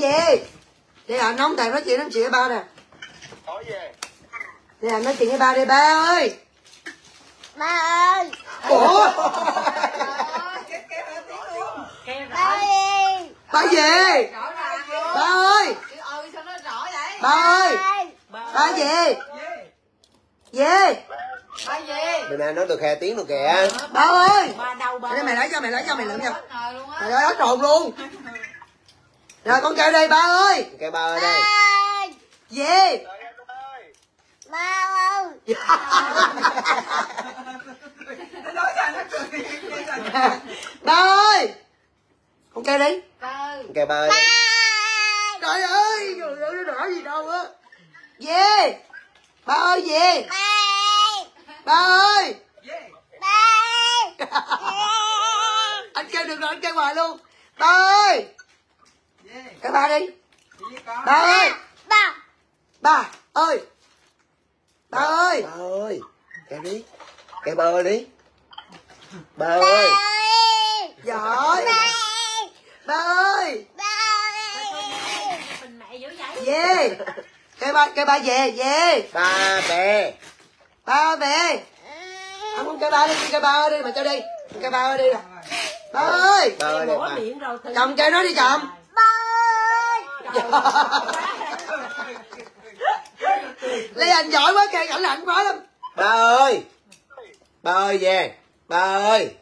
về. Đi anh nóng thèm nói chuyện với ba nè. Hỏi về. Đi anh nói chuyện với ba đi ba ơi. Ba ơi. Ủa? Ba ơi. Ba về. Ba ơi. Sao nó rõ vậy? Ba ơi. Ba về. Về. Ba về. Bữa nay nói được 2 tiếng rồi kìa. Ba ơi. Ba đâu ba? Đây mày lấy cho mày lượm cho. Luôn á. Mày ơi hết trồn luôn. Rồi con kêu đây ba ơi. Kêu ba ơi đây. Về. Ba ơi. Ba ơi. Con kêu đi. Kêu ba ơi đi. Trời ơi, nó đỏ gì đâu á. Về. Ba ơi về. Ba ơi. Anh kêu được rồi, anh kêu hoài luôn. Ba ơi. Kêu ba đi. Ba ơi. Ba ơi. Ba ơi. Ba ơi. Kêu đi. Kêu ba ơi đi. Ba ơi. Giỏi. Ba ơi. Về. Kêu ba về. Về. Ba về. Ba về. Không con kêu ba đi, kêu ba ơi đi mà cho đi. Kêu ba ơi đi nè. Ba ơi. Ba ơi đi. Chồng kêu nó đi chồng. Lê Anh giỏi quá kêu ảnh lạnh quá lắm. Ba ơi. Ba ơi về. Ba ơi.